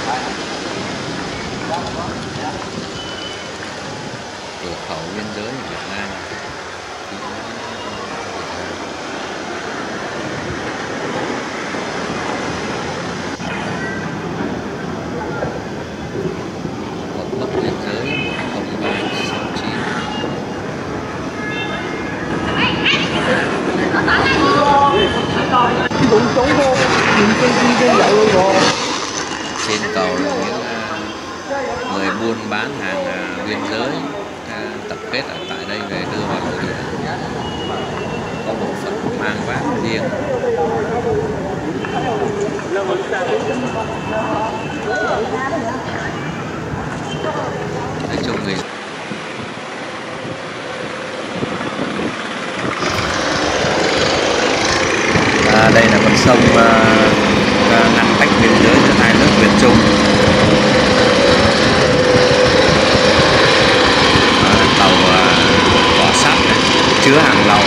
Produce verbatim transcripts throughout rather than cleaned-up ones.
cửa khẩu biên giới của Việt Nam. Cột mốc biên giới một không ba sáu chín. Trên cầu là những người buôn bán hàng biên giới tập kết ở tại đây về đưa vào nội địa, có bộ phận mang vác riêng. Nói chung người à, đây là con sông uh, ngăn cách biên giới giữa hai nước Việt Trung. Tàu vỏ sắt này, chứa hàng lậu.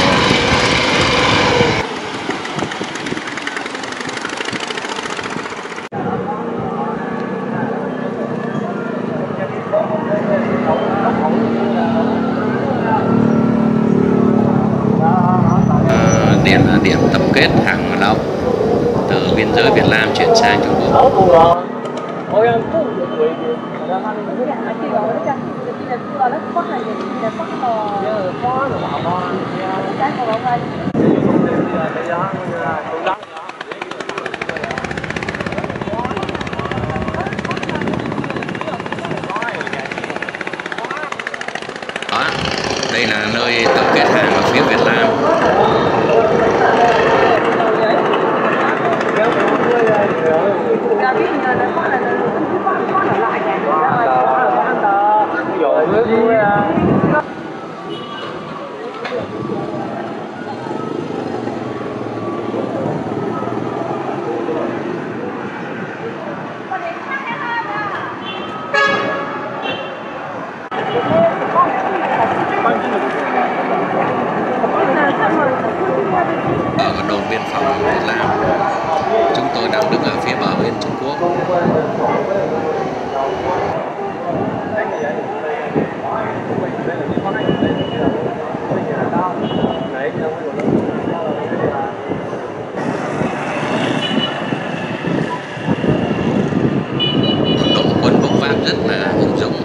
À, điểm là điểm tập kết hàng lậu từ biên giới Việt Nam chuyển sang Trung Quốc. Đó, đây là nơi tập kết hàng ở phía Việt Nam. Ở đồn biên phòng Việt Nam, chúng tôi đang đứng ở phía bờ bên Trung Quốc. Đội quân bốc vác rất là hùng dũng.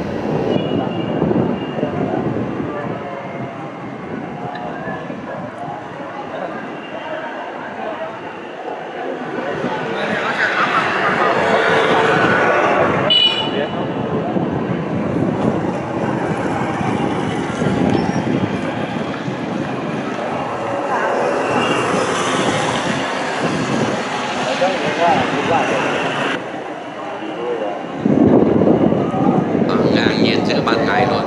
Ngang nhiên giữa ban ngày luôn.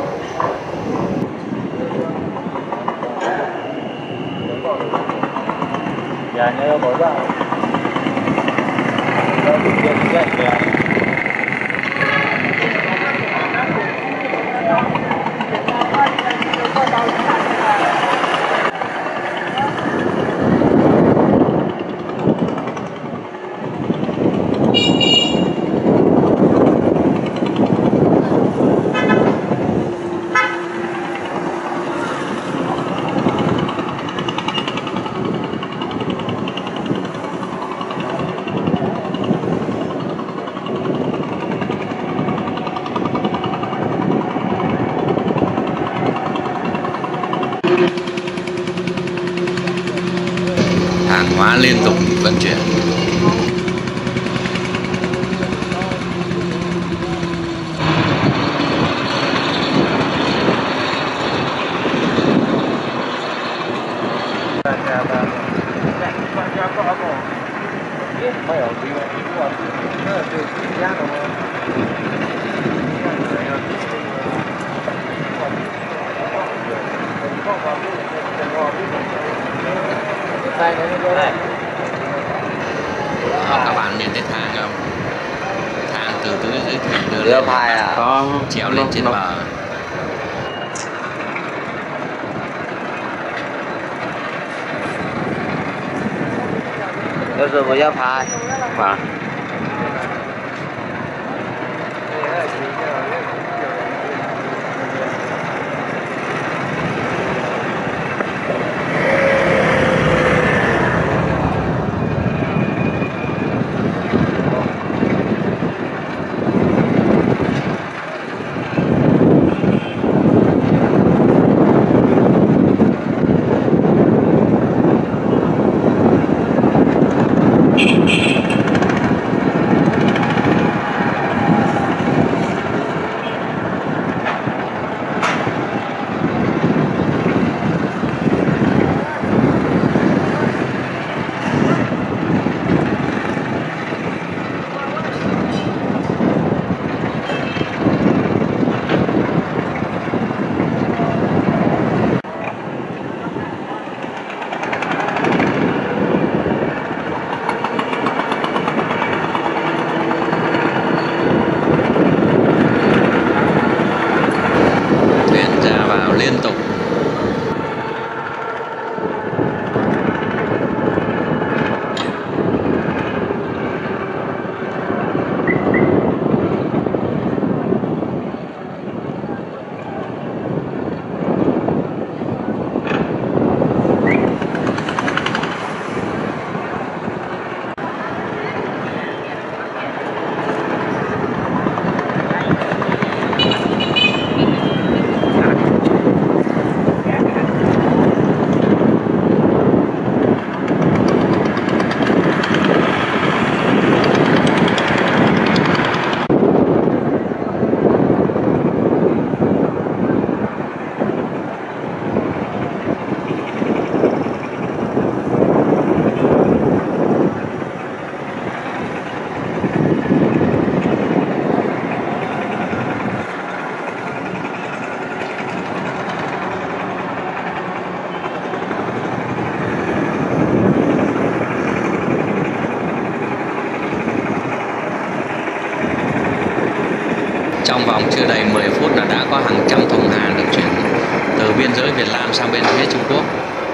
Dạ, nhớ bỏ ra. Hàng hóa liên tục vận chuyển. Đó, các bạn nhìn thấy thang không? Thang từ từ dưới thuyền đưa lên, à? Có trèo lên trên bờ. Bây giờ mới phai. Vâng. trong vòng chưa đầy mười phút là đã có hàng trăm thùng hàng được chuyển từ biên giới Việt Nam sang bên phía Trung Quốc.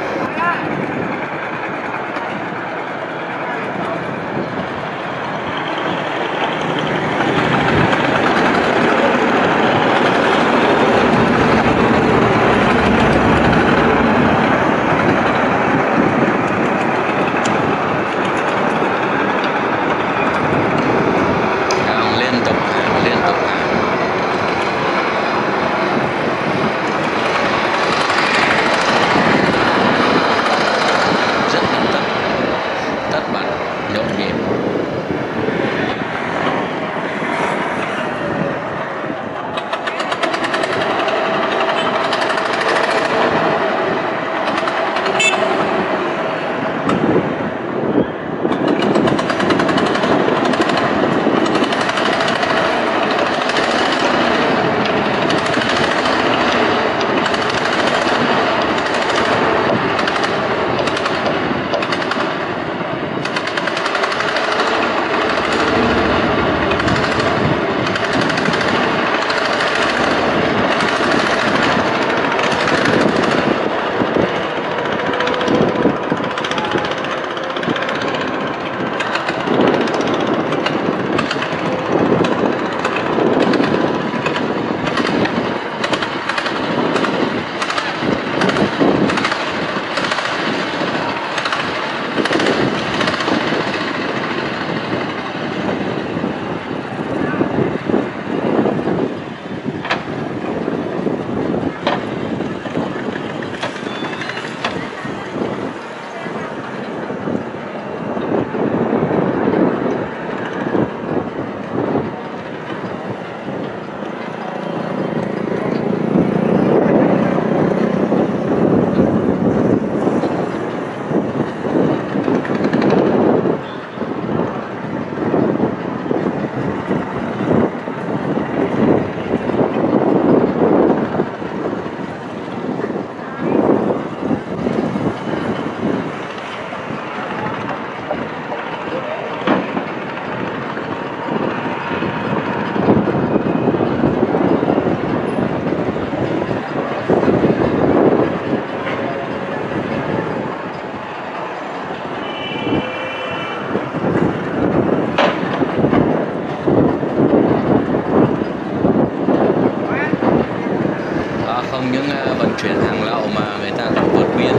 Không những vận chuyển hàng lậu mà người ta còn vượt biên.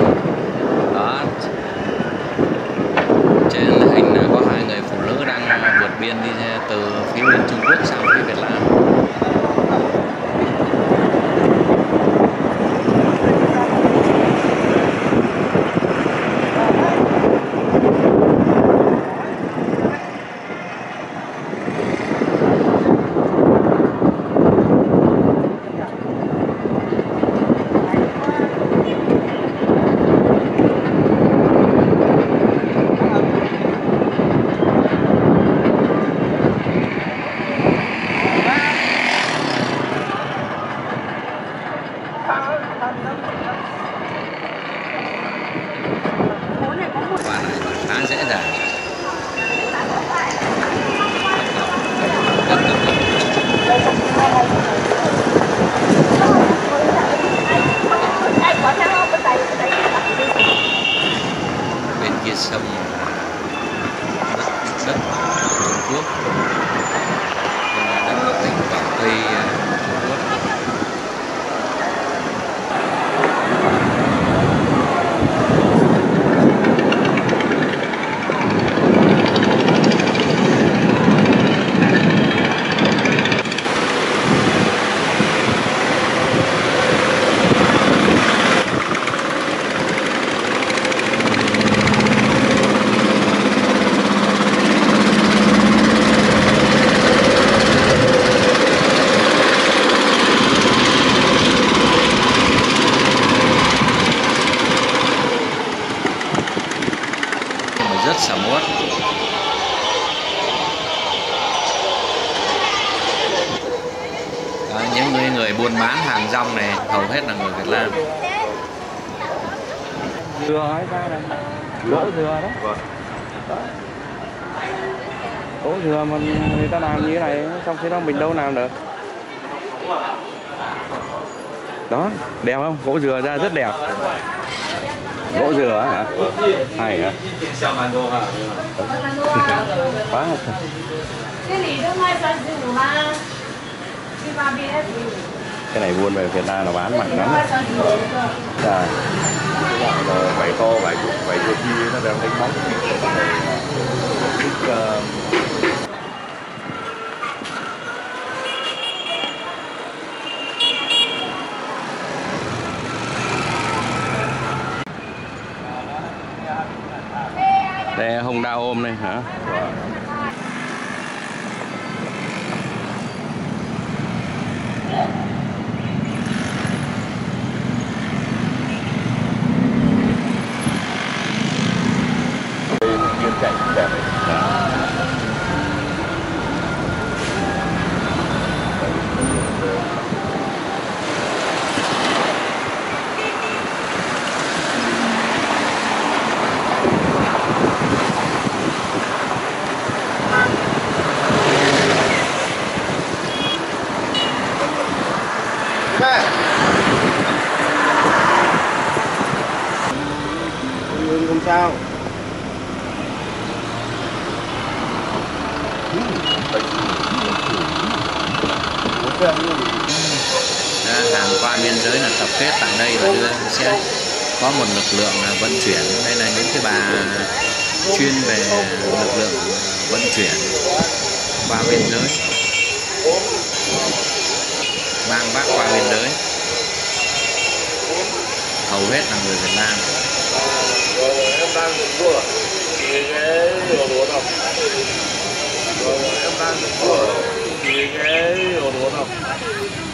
Đó, trên hình là có hai người phụ nữ đang vượt biên đi từ phía bên Trung Quốc sang phía Việt Nam. Và này khá dễ dàng. Bên kia sông đất đất Trung Quốc, đất của tỉnh Quảng Tây Trung Quốc. Rất sầm uất. À, những người, người buôn bán hàng rong này hầu hết là người Việt Nam. Dừa hay sao này? Gỗ dừa đó. Gỗ dừa mà người ta làm như thế này, trong khi đó mình đâu làm được. Đó, đẹp không? Gỗ dừa ra rất đẹp. Gỗ dừa hả? Hay hả? Quá. Cái này buôn về Việt Nam là bán mạnh lắm. Dạ. Vải to, vải vải của chi nó đều đánh bóng. Đây Hồng Đào ôm này hả? Chuyên chạy đẹp đấy. Không sao. Hàng qua biên giới là tập kết tại đây và đưa sẽ có một lực lượng là vận chuyển. Đây là những cái bà chuyên về lực lượng vận chuyển qua biên giới, mang vác qua biên giới, hầu hết là người Việt Nam. Em đang định mua thì cái đồ đồ đâu? Em đang định mua thì cái đồ đồ đâu?